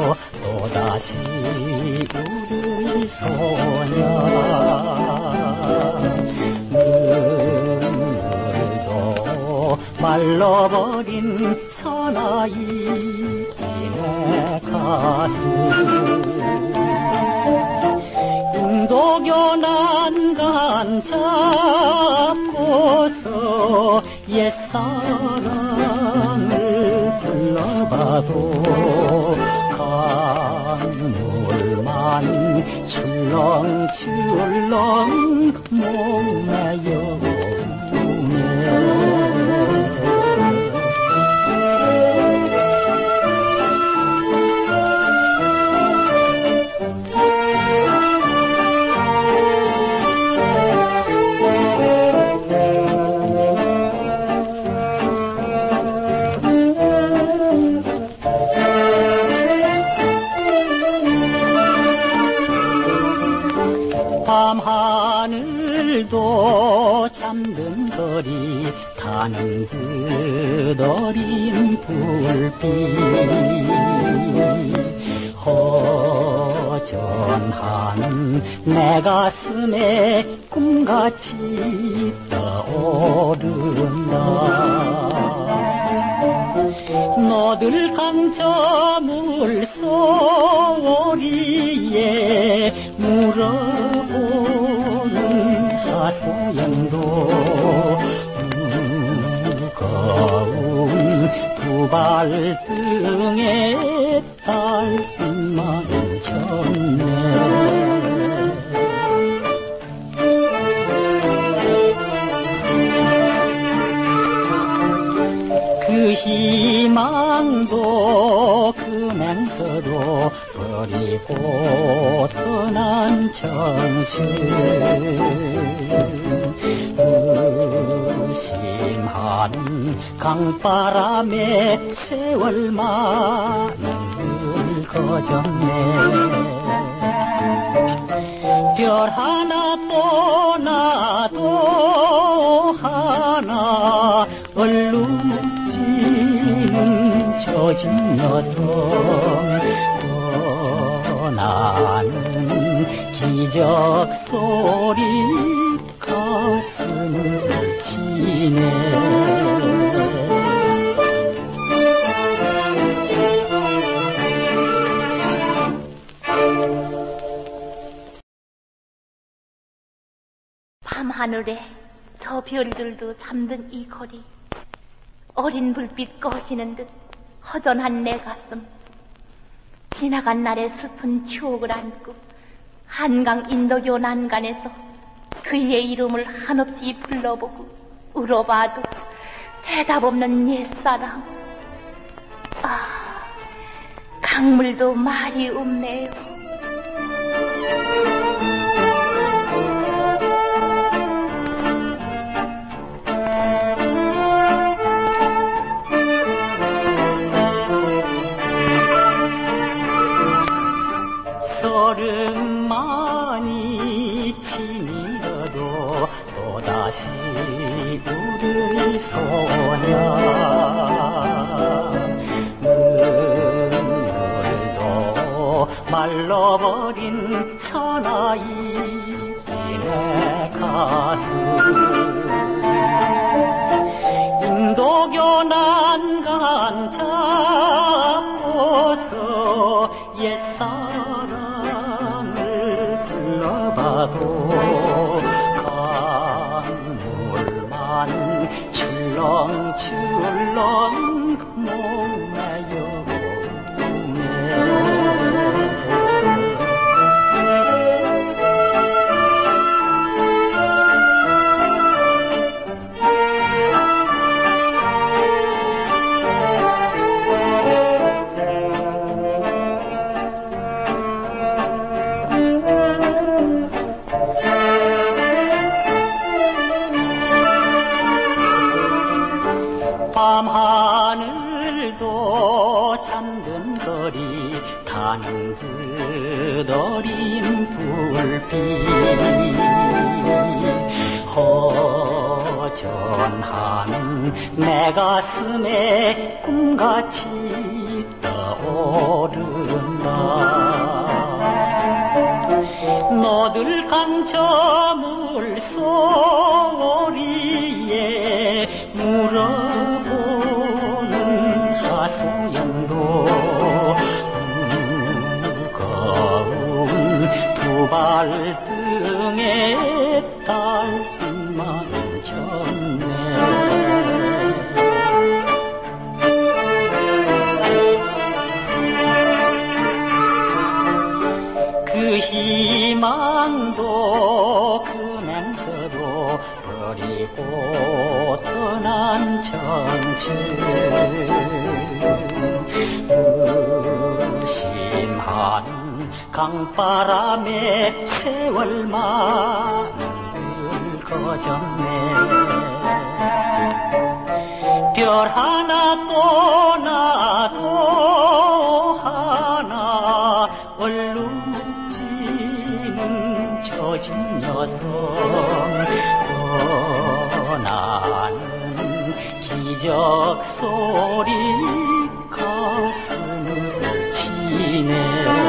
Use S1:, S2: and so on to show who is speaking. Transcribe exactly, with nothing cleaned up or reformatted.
S1: 또다시 우리 소녀 눈물도 말라버린 사나이 내 가슴 인도교 난간 잡고서 옛사랑을 불러봐도 강물만 출렁출렁 목매여 밤하늘도 잠든 거리 타는 듯 어린 불빛 허전한 내 가슴에 꿈같이 떠오른다 너들 강저 물소리에 물어보는 하소연도 무거운 두 발등에 달빛만 쳤네 그 희망도 그 맹서도 버리고 떠난 청춘 무심한 강바람에 세월만 늙어졌네 별 하나 또 나도 하나 얼룩지는 처진 여성 떠나는 기적 소리 가슴을 치네
S2: 밤하늘에 저 별들도 잠든 이 거리 어린 불빛 꺼지는 듯 허전한 내 가슴 지나간 날의 슬픈 추억을 안고 한강 인도교 난간에서 그의 이름을 한없이 불러보고 울어봐도 대답 없는 옛사랑 아 강물도 말이 없네요
S1: 서른만이 치밀어도 또다시 우리 소녀 눈물도 말라버린 사나이 내 가슴 인도교 난간 잡고서 옛사랑을 불러봐도 강물만 출렁출렁 목매여 밤하늘도 잠든 거리 타는 듯 어린 불빛 허전한 내 가슴에 꿈같이 떠오른다 고향 저 물소리에 물어보는 하소연도 무거운 두 발등에 달빛만 졌네. 그 희망도 그 맹서도 버리고 떠난 정치 무심한 강바람에 세월만 늙어졌네. 별 하나 또 나도 하나 얼룩지는 처진 여성 떠나는 기적 소리 가슴을 치네.